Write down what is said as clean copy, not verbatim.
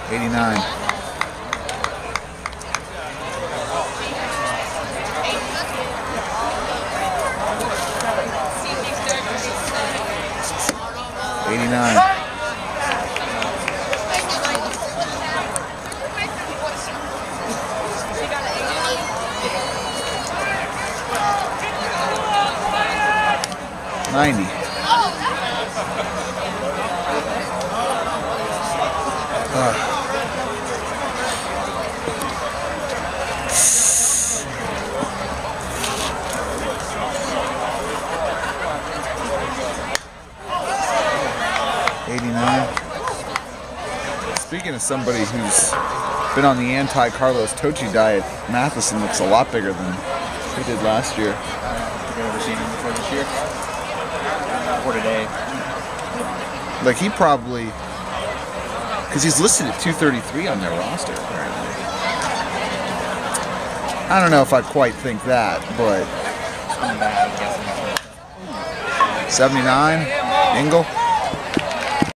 89. 89. 90. 89. Speaking of somebody who's been on the anti-Carlos Tochi diet, Mathisen looks a lot bigger than he did last year. Have you ever seen him before this year? Or today? Like he probably, because he's listed at 233 on their roster apparently. I don't know if I quite think that, but 79, Engel.